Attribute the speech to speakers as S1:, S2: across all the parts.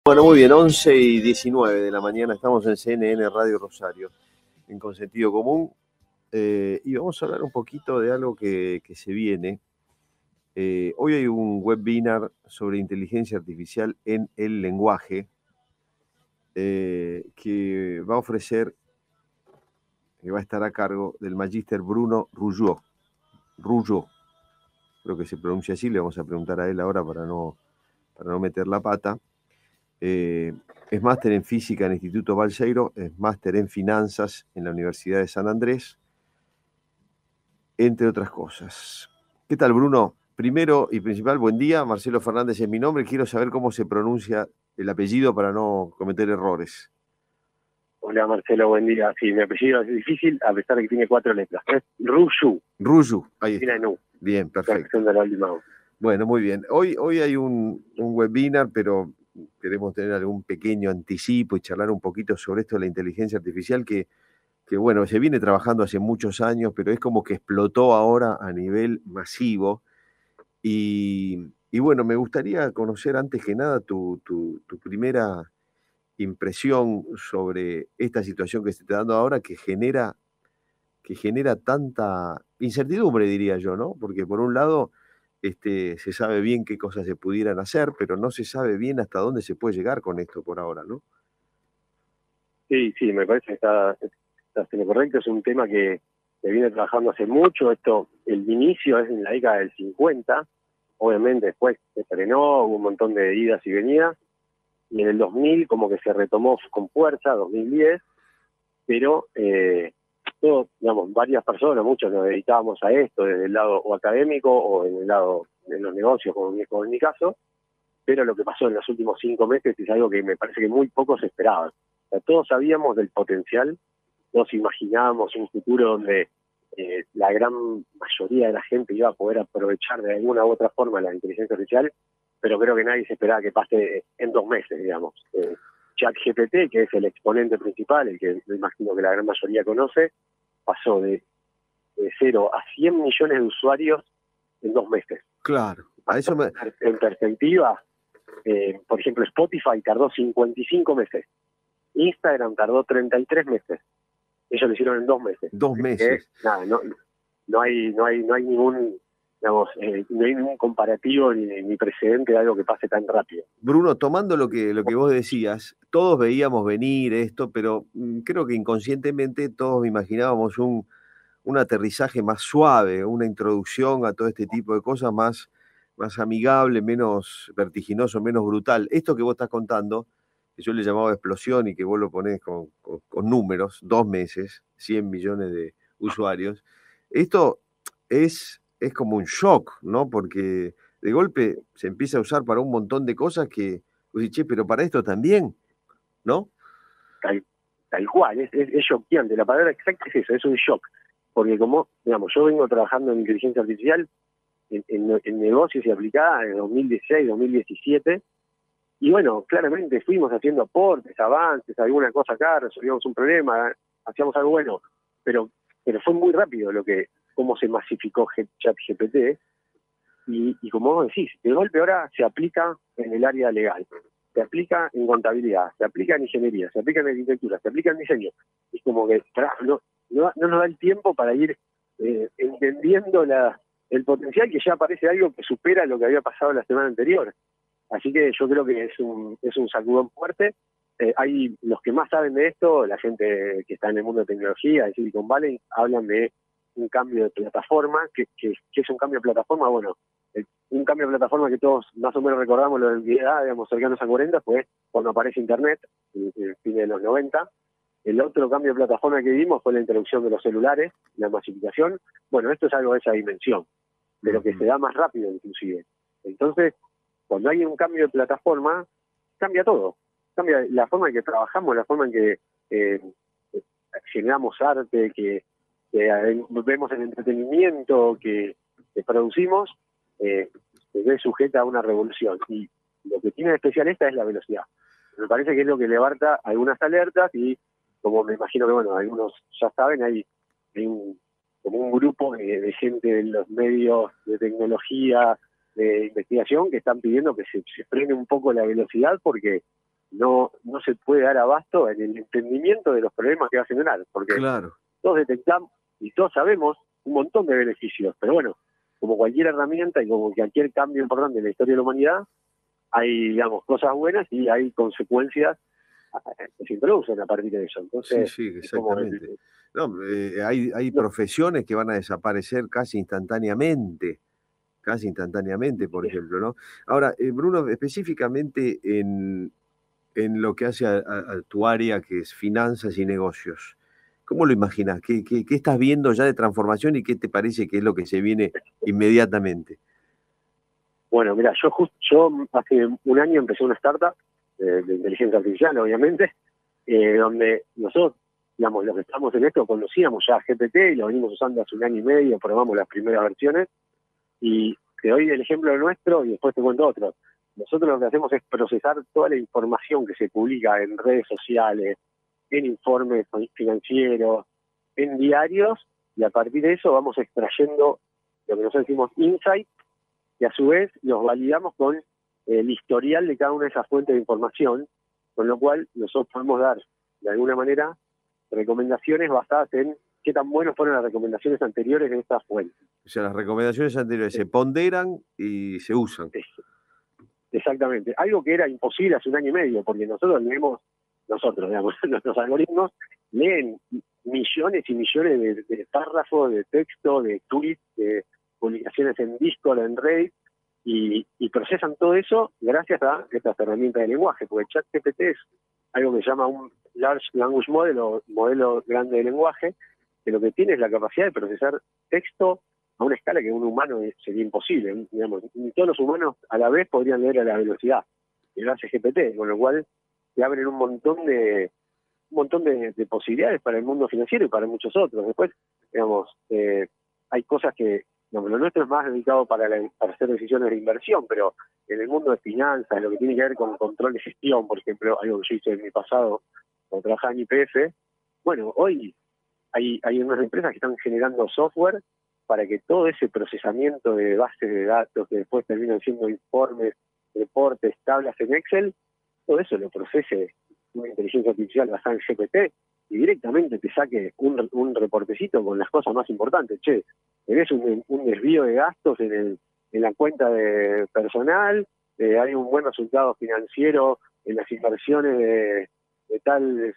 S1: Bueno, muy bien, 11:19 de la mañana, estamos en CNN Radio Rosario, en Con Sentido Común, y vamos a hablar un poquito de algo que se viene. Hoy hay un webinar sobre inteligencia artificial en el lenguaje que va a ofrecer, que va a estar a cargo del magíster Bruno Rougeot. Creo que se pronuncia así, le vamos a preguntar a él ahora para no meter la pata. Es máster en física en el Instituto Balseiro, es máster en finanzas en la Universidad de San Andrés, entre otras cosas. ¿Qué tal, Bruno? Primero y principal, buen día. Marcelo Fernández es mi nombre. Quiero saber cómo se pronuncia el apellido para no cometer errores.
S2: Hola Marcelo, buen día. Sí, mi apellido es difícil, a pesar de que tiene 4 letras. Es Rougeot.
S1: Rougeot, ahí está. Bien, perfecto.
S2: De la última.
S1: Bueno, muy bien. Hoy hay un webinar, pero queremos tener algún pequeño anticipo y charlar un poquito sobre esto de la inteligencia artificial que bueno, se viene trabajando hace muchos años, pero es como que explotó ahora a nivel masivo. Y bueno, me gustaría conocer antes que nada tu primera impresión sobre esta situación que se está dando ahora que genera tanta incertidumbre, diría yo, ¿no? Porque por un lado se sabe bien qué cosas se pudieran hacer, pero no se sabe bien hasta dónde se puede llegar con esto por ahora, ¿no?
S2: Sí, me parece que está en lo correcto. Es un tema que se viene trabajando hace mucho. El inicio es en la década del 50. Obviamente después se frenó, hubo un montón de idas y venidas. Y en el 2000 como que se retomó con fuerza, 2010. Pero todos, digamos, varias personas, muchos nos dedicábamos a esto desde el lado o académico o en el lado de los negocios, como en mi caso. Pero lo que pasó en los últimos 5 meses es algo que me parece que muy pocos esperaban. O sea, todos sabíamos del potencial, todos imaginábamos un futuro donde la gran mayoría de la gente iba a poder aprovechar de alguna u otra forma la inteligencia artificial, pero creo que nadie se esperaba que pase en 2 meses, digamos. ChatGPT, que es el exponente principal, el que me imagino que la gran mayoría conoce, pasó de 0 a 100 millones de usuarios en 2 meses.
S1: Claro, a eso
S2: En perspectiva, por ejemplo, Spotify tardó 55 meses. Instagram tardó 33 meses. Ellos lo hicieron en 2 meses.
S1: 2 meses.
S2: Nada, no hay ningún, digamos, no hay ningún comparativo ni precedente de algo que pase tan rápido.
S1: Bruno, tomando lo que vos decías, todos veíamos venir esto, pero creo que inconscientemente todos imaginábamos un aterrizaje más suave, una introducción a todo este tipo de cosas más amigable, menos vertiginoso, menos brutal. Esto que vos estás contando, que yo le llamaba explosión y que vos lo ponés con números, 2 meses, 100 millones de usuarios, esto es como un shock, ¿no? Porque de golpe se empieza a usar para un montón de cosas que, vos decís, che, pero para esto también, ¿no?
S2: Tal cual, es choqueante. La palabra exacta es eso, es un shock. Porque como, digamos, yo vengo trabajando en inteligencia artificial en negocios y aplicada en 2016, 2017, y bueno, claramente fuimos haciendo aportes, avances, alguna cosa acá, resolvíamos un problema, hacíamos algo bueno, pero fue muy rápido cómo se masificó ChatGPT, y como vos decís, de golpe ahora se aplica en el área legal, se aplica en contabilidad, se aplica en ingeniería, se aplica en arquitectura, se aplica en diseño. Es como que no nos da el tiempo para ir entendiendo el potencial, que ya parece algo que supera lo que había pasado la semana anterior. Así que yo creo que es un sacudón fuerte. Hay los que más saben de esto, la gente que está en el mundo de tecnología, de Silicon Valley, hablan de un cambio de plataforma. ¿Qué es un cambio de plataforma? Bueno, un cambio de plataforma que todos más o menos recordamos lo de mi edad, digamos, cercanos a 40, fue cuando aparece Internet, en fin de los 90. El otro cambio de plataforma que vimos fue la introducción de los celulares, la masificación. Bueno, esto es algo de esa dimensión, pero que se da más rápido inclusive. Entonces, cuando hay un cambio de plataforma, cambia todo. Cambia la forma en que trabajamos, la forma en que generamos arte, que vemos el entretenimiento, que producimos, se ve sujeta a una revolución. Y lo que tiene de especial esta es la velocidad. Me parece que es lo que levanta algunas alertas y, como me imagino que, bueno, algunos ya saben, hay como un grupo de gente de los medios de tecnología, de investigación, que están pidiendo que se frene un poco la velocidad, porque no se puede dar abasto en el entendimiento de los problemas que va a generar, porque
S1: Claro.
S2: todos detectamos y todos sabemos un montón de beneficios, pero bueno, como cualquier herramienta y como cualquier cambio importante en la historia de la humanidad, hay, digamos, cosas buenas y hay consecuencias que se introducen a partir de eso.
S1: Sí,
S2: Entonces,
S1: sí,
S2: es como
S1: exactamente. No, hay
S2: no,
S1: profesiones que van a desaparecer casi instantáneamente, por ejemplo, ¿no? Ahora, Bruno, específicamente en lo que hace a tu área, que es finanzas y negocios, ¿cómo lo imaginas? ¿Qué estás viendo ya de transformación y qué te parece que es lo que se viene inmediatamente?
S2: bueno, mira, yo hace un año empecé una startup de inteligencia artificial, obviamente, donde nosotros, digamos, los que estamos en esto, conocíamos ya GPT y lo venimos usando hace un año y medio, probamos las primeras versiones, y te doy el ejemplo nuestro y después te cuento otro. Nosotros lo que hacemos es procesar toda la información que se publica en redes sociales, en informes financieros, en diarios, y a partir de eso vamos extrayendo lo que nosotros decimos insight, y a su vez los validamos con el historial de cada una de esas fuentes de información, con lo cual nosotros podemos dar, de alguna manera, recomendaciones basadas en qué tan buenas fueron las recomendaciones anteriores de estas fuentes.
S1: O sea, las recomendaciones anteriores se ponderan y se usan.
S2: Exactamente. Algo que era imposible hace un año y medio, porque digamos, nuestros algoritmos leen millones y millones de párrafos, de texto, de tweets, de publicaciones en Discord, en Reddit, y procesan todo eso gracias a estas herramientas de lenguaje, porque ChatGPT es algo que se llama un Large Language Model o modelo grande de lenguaje, que lo que tiene es la capacidad de procesar texto a una escala que un humano sería imposible. Digamos, ni todos los humanos a la vez podrían leer a la velocidad que lo hace GPT, con lo cual se abren un montón de posibilidades para el mundo financiero y para muchos otros. Después, digamos, hay cosas que, digamos, lo nuestro es más dedicado para hacer decisiones de inversión, pero en el mundo de finanzas, lo que tiene que ver con control de gestión, por ejemplo, algo que yo hice en mi pasado cuando trabajaba en YPF, bueno, hoy hay unas empresas que están generando software para que todo ese procesamiento de bases de datos que después terminan siendo informes, reportes, tablas en Excel, todo eso lo procese una inteligencia artificial basada en GPT y directamente te saque un reportecito con las cosas más importantes. Che, tenés un desvío de gastos en la cuenta de personal, hay un buen resultado financiero en las inversiones de tal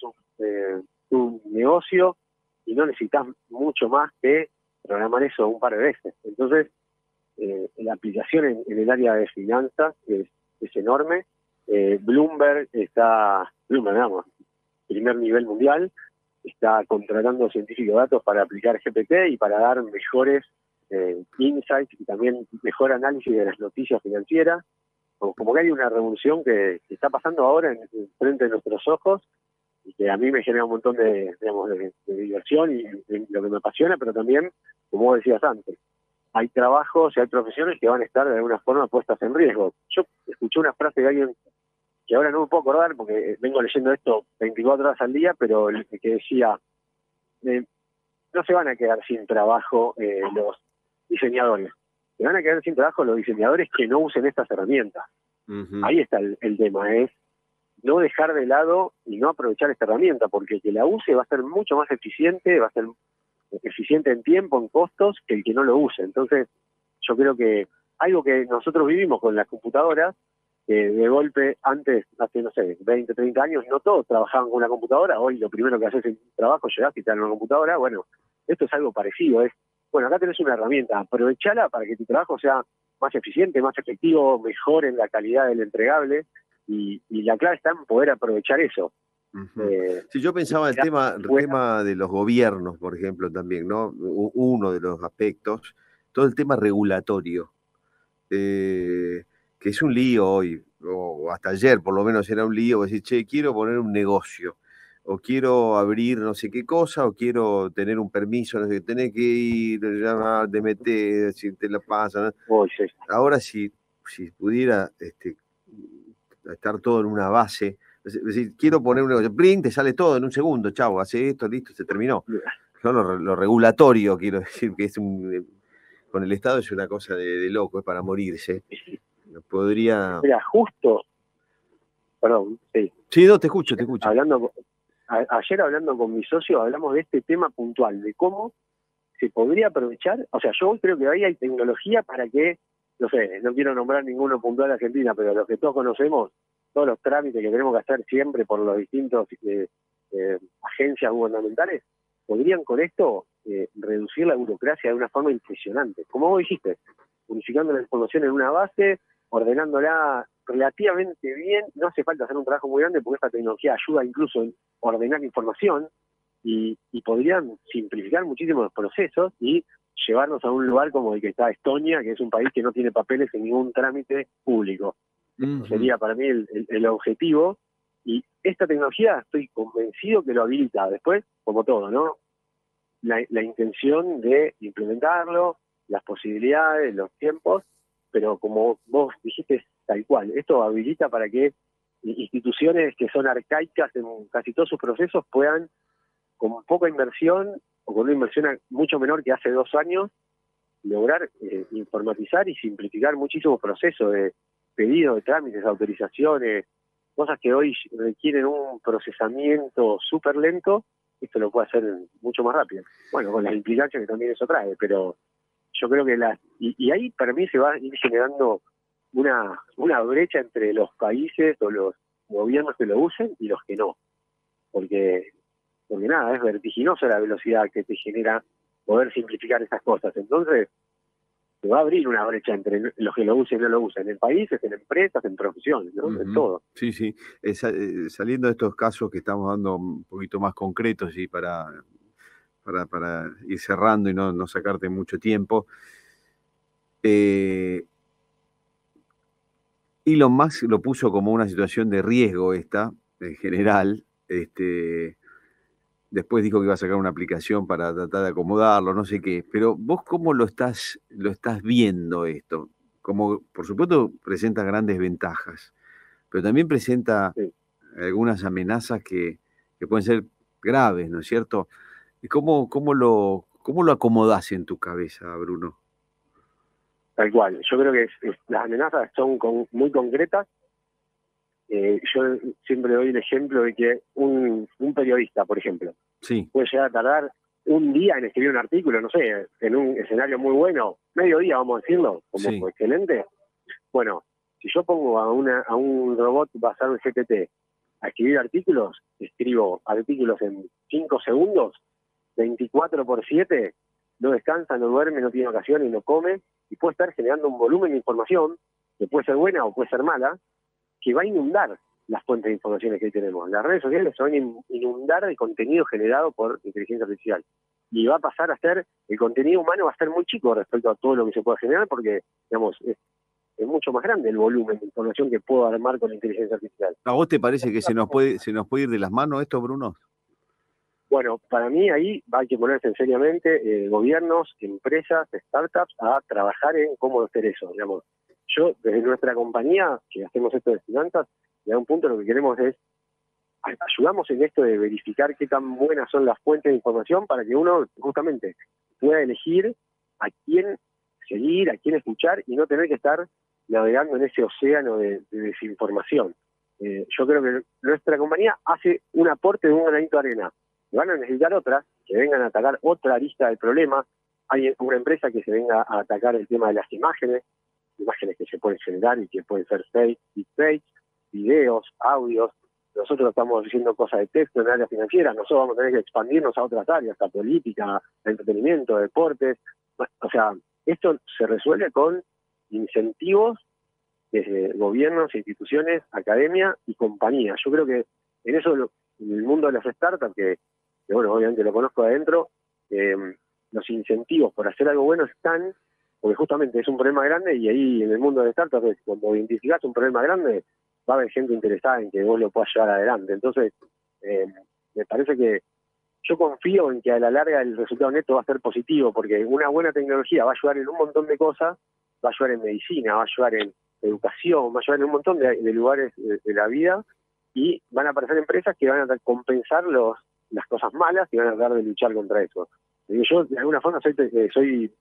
S2: tu negocio, y no necesitas mucho más que programar eso un par de veces. Entonces, la aplicación en el área de finanzas es enorme. Bloomberg, digamos, primer nivel mundial, está contratando científicos de datos para aplicar GPT y para dar mejores insights y también mejor análisis de las noticias financieras. Como que hay una revolución que está pasando ahora frente de nuestros ojos, y que a mí me genera un montón digamos, de diversión y de lo que me apasiona, pero también, como vos decías antes, hay trabajos y hay profesiones que van a estar de alguna forma puestas en riesgo. Yo escuché una frase de alguien que ahora no me puedo acordar porque vengo leyendo esto 24 horas al día, pero que decía, no se van a quedar sin trabajo los diseñadores, se van a quedar sin trabajo los diseñadores que no usen estas herramientas.
S1: Uh-huh.
S2: Ahí está el tema, es no dejar de lado y no aprovechar esta herramienta, porque el que la use va a ser mucho más eficiente, va a ser eficiente en tiempo, en costos, que el que no lo use. Entonces, yo creo que algo que nosotros vivimos con las computadoras, de golpe, antes, hace, no sé, 20, 30 años, no todos trabajaban con una computadora. Hoy lo primero que haces en tu trabajo, llegás y te dan una computadora. Bueno, esto es algo parecido. Bueno, acá tenés una herramienta, aprovechala para que tu trabajo sea más eficiente, más efectivo, mejor en la calidad del entregable, y la clave está en poder aprovechar eso.
S1: Uh-huh. Sí, yo pensaba el tema de los gobiernos, por ejemplo, también, ¿no? Uno de los aspectos, todo el tema regulatorio, que es un lío hoy, o hasta ayer por lo menos era un lío, decir, che, quiero poner un negocio, o quiero abrir no sé qué cosa, o quiero tener un permiso, no sé qué, tenés que ir, te metes, si te la pasan, ¿no?
S2: Oh, sí.
S1: Ahora si pudiera estar todo en una base, es decir, quiero poner un negocio, ¡pling!, te sale todo en un segundo, chau, hace esto, listo, se terminó. Yo lo regulatorio, quiero decir, que es con el Estado es una cosa de loco, es para morirse. Podría...
S2: Mira, justo Perdón, sí.
S1: Sí, no, te escucho, te escucho.
S2: Ayer hablando con mi socio hablamos de este tema puntual, de cómo se podría aprovechar. O sea, yo hoy creo que ahí hay tecnología para que, no sé, no quiero nombrar ninguno puntual de Argentina, pero los que todos conocemos, todos los trámites que tenemos que hacer siempre por los distintos agencias gubernamentales, podrían con esto reducir la burocracia de una forma impresionante. Como vos dijiste, unificando la información en una base, ordenándola relativamente bien, no hace falta hacer un trabajo muy grande porque esta tecnología ayuda incluso en ordenar información y podrían simplificar muchísimo los procesos y llevarnos a un lugar como el que está Estonia, que es un país que no tiene papeles en ningún trámite público. Eso sería para mí el objetivo, y esta tecnología estoy convencido que lo habilita. Después, como todo, ¿no? La intención de implementarlo, las posibilidades, los tiempos, pero como vos dijiste, tal cual, esto habilita para que instituciones que son arcaicas en casi todos sus procesos puedan, con poca inversión o con una inversión mucho menor que hace 2 años, lograr informatizar y simplificar muchísimos procesos de pedidos, de trámites, autorizaciones, cosas que hoy requieren un procesamiento súper lento. Esto lo puede hacer mucho más rápido. Bueno, con las implicancias que también eso trae, pero yo creo que y ahí para mí se va a ir generando una brecha entre los países o los gobiernos que lo usen y los que no. Porque nada, es vertiginosa la velocidad que te genera poder simplificar esas cosas. Entonces, se va a abrir una brecha entre los que lo usen y no lo usan, en países, en empresas, en profesiones, ¿no? En todo.
S1: Sí, sí. Saliendo de estos casos que estamos dando un poquito más concretos y para ir cerrando y no sacarte mucho tiempo, Elon Musk lo puso como una situación de riesgo esta, en general. Después dijo que iba a sacar una aplicación para tratar de acomodarlo, no sé qué. Pero vos, ¿cómo lo estás viendo esto? Como, por supuesto, presenta grandes ventajas, pero también presenta algunas amenazas que pueden ser graves, ¿no es cierto? ¿Cómo lo acomodás en tu cabeza, Bruno?
S2: Tal cual. Yo creo que las amenazas son muy concretas. Yo siempre doy el ejemplo de que un periodista, por ejemplo, puede llegar a tardar un día en escribir un artículo, no sé, en un escenario muy bueno, medio día, vamos a decirlo, como excelente. Bueno, si yo pongo a un robot basado en GPT a escribir artículos, escribo artículos en 5 segundos, 24/7, no descansa, no duerme, no tiene vacaciones, no come, y puede estar generando un volumen de información que puede ser buena o puede ser mala, que va a inundar las fuentes de informaciones que hoy tenemos. Las redes sociales se van a inundar de contenido generado por inteligencia artificial. Y va a pasar a ser, el contenido humano va a ser muy chico respecto a todo lo que se puede generar, porque, digamos, es mucho más grande el volumen de información que puedo armar con la inteligencia artificial.
S1: ¿A vos te parece que se nos puede ir de las manos esto, Bruno?
S2: Bueno, para mí ahí hay que ponerse seriamente gobiernos, empresas, startups a trabajar en cómo hacer eso, digamos. Yo, desde nuestra compañía, que hacemos esto de finanzas, y a un punto lo que queremos es, ayudamos en esto de verificar qué tan buenas son las fuentes de información para que uno, justamente, pueda elegir a quién seguir, a quién escuchar y no tener que estar navegando en ese océano de desinformación. Yo creo que nuestra compañía hace un aporte de un granito de arena. Van a necesitar otras que vengan a atacar otra arista del problema. Hay una empresa que se venga a atacar el tema de las imágenes que se pueden generar y que pueden ser fake, deepfake, videos, audios. Nosotros estamos haciendo cosas de texto en el área financiera, nosotros vamos a tener que expandirnos a otras áreas, a política, a entretenimiento, a deportes. O sea, esto se resuelve con incentivos desde gobiernos, instituciones, academia y compañías. Yo creo que en eso, en el mundo de las startups, que bueno, obviamente lo conozco adentro, los incentivos por hacer algo bueno están, porque justamente es un problema grande, y ahí en el mundo de las startups, cuando identificás un problema grande, va a haber gente interesada en que vos lo puedas llevar adelante. Entonces, me parece que yo confío en que a la larga el resultado neto va a ser positivo, porque una buena tecnología va a ayudar en un montón de cosas, va a ayudar en medicina, va a ayudar en educación, va a ayudar en un montón de lugares de la vida, y van a aparecer empresas que van a compensar las cosas malas y van a tratar de luchar contra eso. Yo de alguna forma soy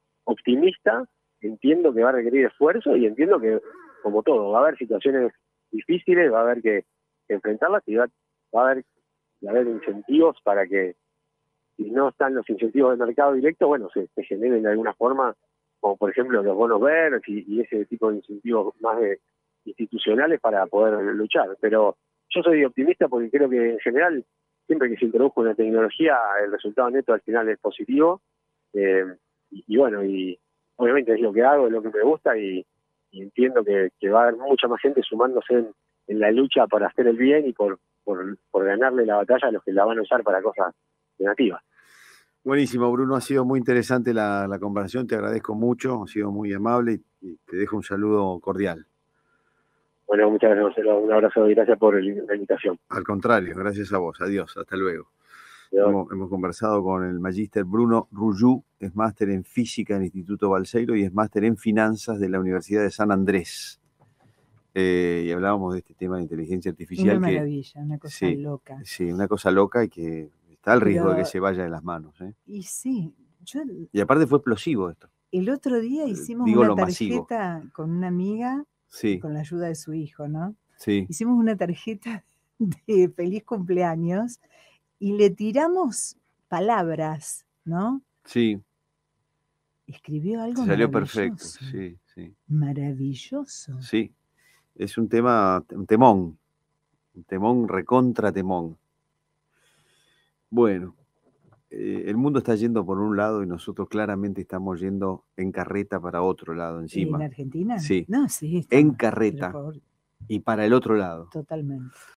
S2: optimista, entiendo que va a requerir esfuerzo y entiendo que, como todo, va a haber situaciones difíciles, va a haber que enfrentarlas y va a haber incentivos para que, si no están los incentivos del mercado directo, bueno, se generen de alguna forma, como por ejemplo los bonos verdes y ese tipo de incentivos más institucionales para poder luchar. Pero yo soy optimista porque creo que en general, siempre que se introdujo una tecnología, el resultado neto al final es positivo. Y bueno, y obviamente es lo que hago, es lo que me gusta y entiendo que va a haber mucha más gente sumándose en la lucha para hacer el bien y por ganarle la batalla a los que la van a usar para cosas negativas.
S1: Buenísimo, Bruno, ha sido muy interesante la conversación, te agradezco mucho, ha sido muy amable y te dejo un saludo cordial.
S2: Bueno, muchas gracias, Marcelo, un abrazo y gracias por la invitación.
S1: Al contrario, gracias a vos, adiós, hasta luego. Hemos conversado con el magíster Bruno Rullu, es máster en física en el Instituto Balseiro y es máster en finanzas de la Universidad de San Andrés. Y hablábamos de este tema de inteligencia artificial.
S3: Una maravilla, una cosa loca.
S1: Sí, una cosa loca y que está al riesgo de que se vaya de las manos.
S3: Y sí,
S1: y aparte fue explosivo esto.
S3: El otro día hicimos una tarjeta con una amiga, con la ayuda de su hijo, ¿no?
S1: Sí.
S3: Hicimos una tarjeta de feliz cumpleaños y le tiramos palabras, ¿no?
S1: Sí.
S3: Escribió algo
S1: salió
S3: maravilloso.
S1: Perfecto, sí.
S3: Maravilloso.
S1: Sí, es un temón recontra temón. Bueno, el mundo está yendo por un lado y nosotros claramente estamos yendo en carreta para otro lado encima.
S3: ¿En Argentina?
S1: Sí.
S3: No, sí.
S1: En carreta y para el otro lado.
S3: Totalmente.